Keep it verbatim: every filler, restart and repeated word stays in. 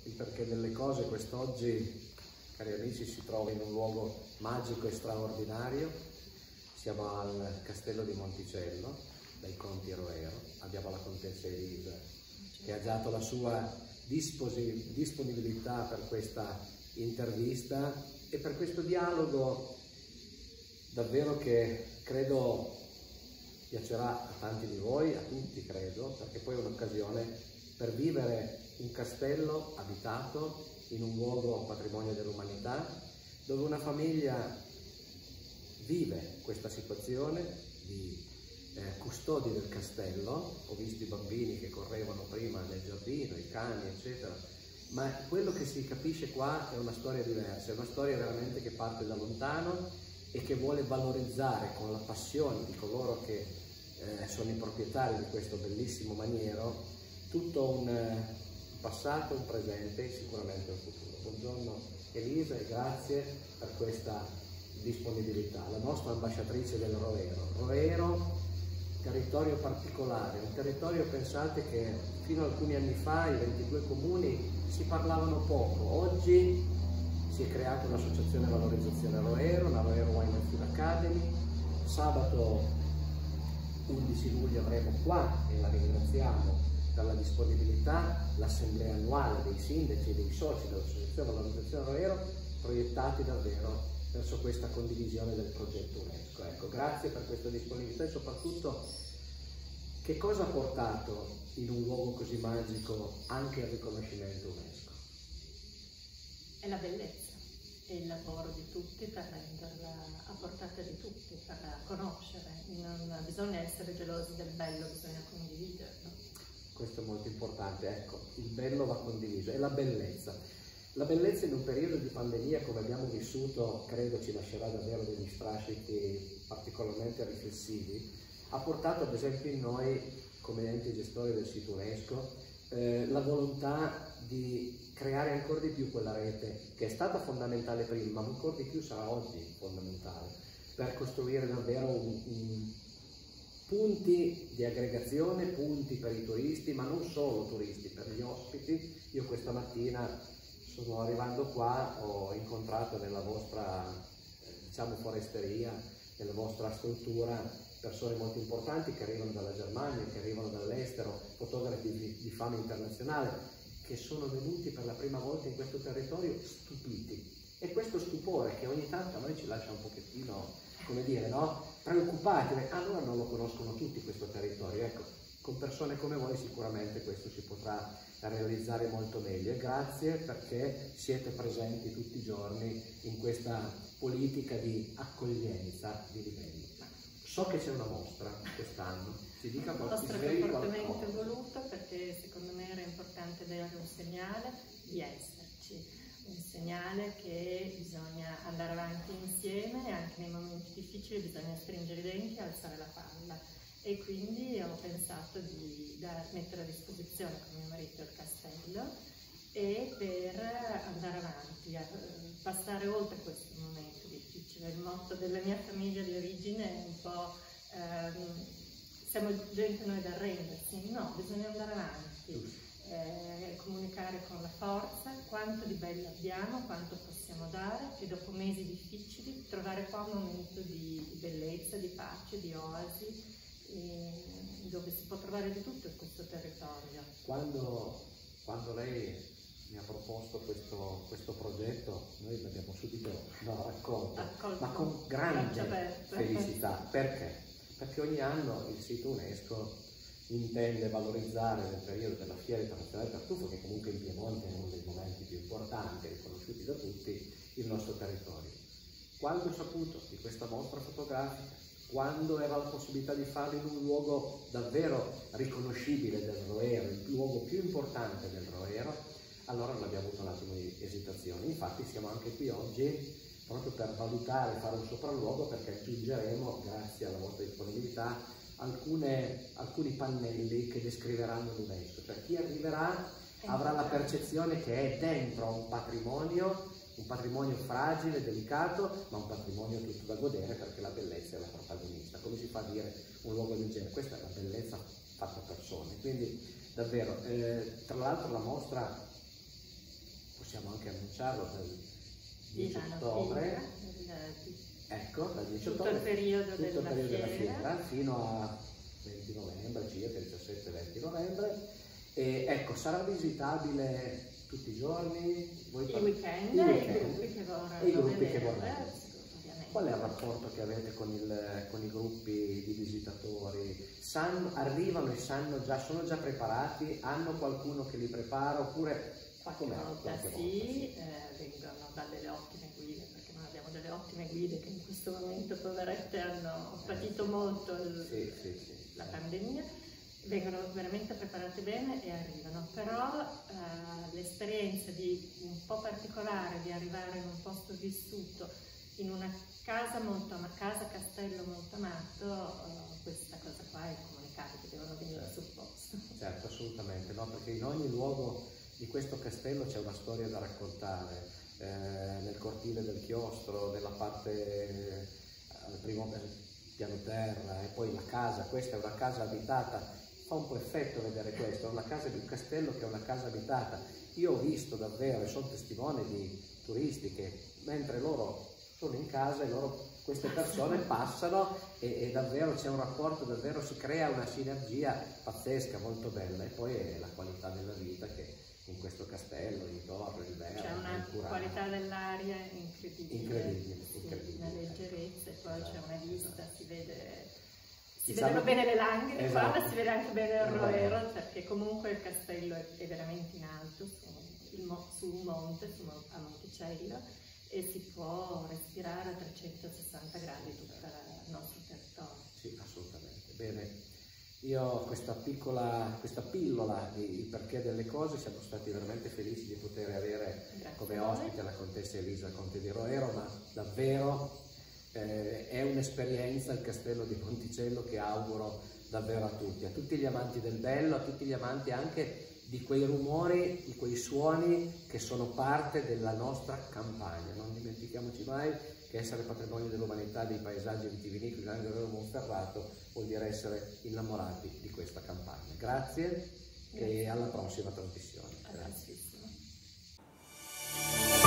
il perché delle cose. Quest'oggi, cari amici, si trova in un luogo magico e straordinario. Siamo al Castello di Monticello, dai Conti Roero. Abbiamo la contessa Elisa, che ha dato la sua disponibilità per questa intervista e per questo dialogo davvero che credo piacerà a tanti di voi, a tutti credo, perché poi è un'occasione per vivere un castello abitato in un luogo patrimonio dell'umanità, dove una famiglia vive questa situazione di eh, custodi del castello. Ho visto i bambini che correvano prima nel giardino, i cani, eccetera, ma quello che si capisce qua è una storia diversa, è una storia veramente che parte da lontano e che vuole valorizzare con la passione di coloro che eh, sono i proprietari di questo bellissimo maniero tutto un eh, passato, un presente e sicuramente un futuro. Buongiorno Elisa e grazie per questa disponibilità. La nostra ambasciatrice del Roero. Roero, territorio particolare, un territorio, pensate che fino a alcuni anni fa i ventidue comuni si parlavano poco. Oggi si è creata un'associazione valorizzazione Roero, la Roero Wine and Food Academy. Sabato undici luglio avremo qua, e la ringraziamo per la disponibilità, l'assemblea annuale dei sindaci e dei soci dell'associazione valorizzazione Roero, proiettati davvero verso questa condivisione del progetto UNESCO. Ecco, grazie per questa disponibilità e soprattutto che cosa ha portato in un luogo così magico anche il riconoscimento UNESCO? È la bellezza e il lavoro di tutti per renderla a portata di tutti, per conoscere. Non bisogna essere gelosi del bello, bisogna condividerlo. Questo è molto importante, ecco, il bello va condiviso, è la bellezza. La bellezza in un periodo di pandemia come abbiamo vissuto, credo ci lascerà davvero degli strascichi particolarmente riflessivi, ha portato ad esempio in noi, come enti gestori del sito UNESCO, eh, la volontà di creare ancora di più quella rete che è stata fondamentale prima, ma ancora di più sarà oggi fondamentale, per costruire davvero un, un punti di aggregazione, punti per i turisti, ma non solo turisti, per gli ospiti. Io questa mattina, sono arrivando qua, ho incontrato nella vostra, diciamo, foresteria, nella vostra struttura, persone molto importanti che arrivano dalla Germania, che arrivano dall'estero, fotografi di, di fama internazionale, che sono venuti per la prima volta in questo territorio stupiti. E questo stupore che ogni tanto a noi ci lascia un pochettino, come dire, no? Preoccupati, perché allora non lo conoscono tutti questo territorio. Ecco, con persone come voi sicuramente questo si potrà realizzare molto meglio, e grazie perché siete presenti tutti i giorni in questa politica di accoglienza di livello. So che c'è una mostra quest'anno, si dica qualcosa. Una mostra fortemente voluta perché secondo me era importante dare un segnale di esserci, un segnale che bisogna andare avanti insieme e anche nei momenti difficili bisogna stringere i denti e alzare la palla. E quindi ho pensato di da, mettere a disposizione con mio marito il castello e per andare avanti, a passare oltre questo momento difficile. Il motto della mia famiglia di origine è un po' ehm, siamo gente noi da arrendersi, no, bisogna andare avanti, eh, comunicare con la forza quanto di bello abbiamo, quanto possiamo dare, e dopo mesi difficili trovare qua un momento di, di bellezza, di pace, di oasi, dove si può trovare di tutto in questo territorio. Quando, quando lei mi ha proposto questo, questo progetto, noi l'abbiamo subito no, raccolto, Accolto. ma con grande felicità. Perché? Perché ogni anno il sito UNESCO intende valorizzare nel periodo della Fiera Internazionale del Tartufo, che comunque in Piemonte è uno dei momenti più importanti, riconosciuti da tutti, il nostro territorio. Quando ho saputo di questa mostra fotografica, quando era la possibilità di farlo in un luogo davvero riconoscibile del Roero, il luogo più importante del Roero, allora non abbiamo avuto un attimo di esitazione. Infatti siamo anche qui oggi proprio per valutare, fare un sopralluogo, perché aggiungeremo, grazie alla vostra disponibilità, alcune, alcuni pannelli che descriveranno l'UNESCO. Cioè chi arriverà avrà la percezione che è dentro un patrimonio, un patrimonio fragile, delicato, ma un patrimonio tutto da godere, perché la bellezza è la protagonista. Come si fa a dire un luogo del genere? Questa è la bellezza fatta persone. Quindi davvero, eh, tra l'altro la mostra possiamo anche annunciarlo, dal dieci Milano ottobre, Fiera, ecco, dal dieci tutto ottobre, il periodo, tutto della, il periodo della fiera. fiera fino a venti novembre, circa diciassette venti novembre. E ecco, sarà visitabile tutti i giorni, voi I par- weekend, i e weekend, i gruppi che vorranno e i gruppi vedere, che vorranno. ovviamente. Qual è il rapporto che avete con, il, con i gruppi di visitatori? Sanno, arrivano e sanno già, sono già preparati? Hanno qualcuno che li prepara oppure Qualche com'è? volta Qualche sì, volta sì. eh, vengono dalle ottime guide, perché noi abbiamo delle ottime guide che in questo momento, poverette, hanno patito molto il, Sì, sì, sì. la pandemia, vengono veramente preparate bene e arrivano, però eh, l'esperienza di un po' particolare di arrivare in un posto vissuto, in una casa molto ama- casa castello molto amato, eh, questa cosa qua è comunicata, che devono venire Certo. sul posto. Certo, assolutamente, no? Perché in ogni luogo di questo castello c'è una storia da raccontare, eh, nel cortile del chiostro, nella parte eh, al primo piano terra e poi la casa, questa è una casa abitata, fa un po' effetto vedere questo, è una casa di un castello che è una casa abitata. Io ho visto davvero, e sono testimone di turisti che mentre loro sono in casa e loro, queste persone passano e, e davvero c'è un rapporto, davvero si crea una sinergia pazzesca, molto bella, e poi è la qualità della vita che in questo castello, intorno, il verde, C'è una qualità dell'aria incredibile, incredibile, sì, incredibile. una leggerezza, e poi Esatto, c'è una vista, esatto. si vede, si Diciamo vedono che- bene le langhe, esatto. qua, ma si vede anche bene il Il Roero, Roero. perché comunque il castello è, è veramente in alto, su, il mo- su un monte, su, Mon- a Monticello, e si può respirare a trecentosessanta gradi tutto il nostro territorio. Sì, assolutamente. Bene, io questa piccola, questa pillola di il perché delle cose, siamo stati veramente felici di poter avere Grazie come a voi. ospite la contessa Elisa Conte di Roero, ma davvero eh, è un'esperienza il castello di Monticello che auguro davvero a tutti, a tutti gli amanti del bello, a tutti gli amanti anche di quei rumori, di quei suoni che sono parte della nostra campagna. Non dimentichiamoci mai che essere patrimonio dell'umanità dei paesaggi vitivinicoli di Roero Monferrato vuol dire essere innamorati di questa campagna. Grazie, Grazie. e alla prossima trasmissione. Alla Grazie. prossima.